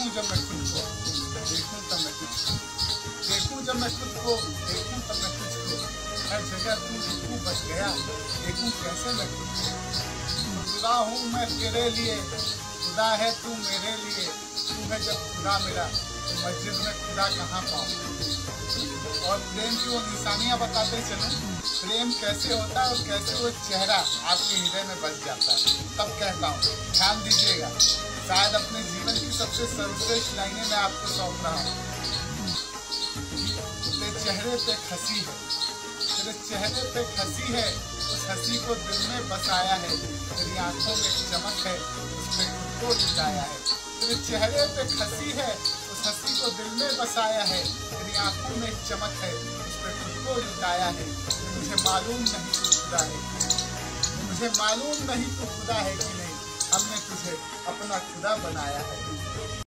देखूं जब मैं खुद को, देखूं तब मैं तुझको, देखूं जब मैं खुद को, देखूं तब मैं तुझको, हर जगह तू बच गया, देखूं कैसे मैं खुद को। खुदा हूँ मैं तेरे लिए, खुदा है तू मेरे लिए, तू है जब खुदा मेरा तो मस्जिद में खुदा कहाँ पाऊँ। और प्रेम की वो निशानियाँ बताते चलूं, प्रेम कैसे होता है और कैसे वो चेहरा आपके हृदय में बस जाता है। तब कहता हूँ, ध्यान दीजिएगा, शायद अपने जीवन की सबसे सर्वश्रेष्ठ लाइनें मैं आपको सौंप रहा हूँ। तेरे चेहरे पे हंसी है, तेरे चेहरे पे हंसी है, उस हंसी को दिल में बसाया है, तेरी आंखों में एक चमक है, उसमें खुद को लुटाया है। तेरे चेहरे पे हंसी है, उस हंसी को दिल में बसाया है, तेरी आंखों में एक चमक है, उसमें खुद को लुटाया है। मुझे मालूम नहीं तू खुदा है, मुझे मालूम नहीं तू खुदा है कि नहीं, हमने तुझे अपना खुदा बनाया है।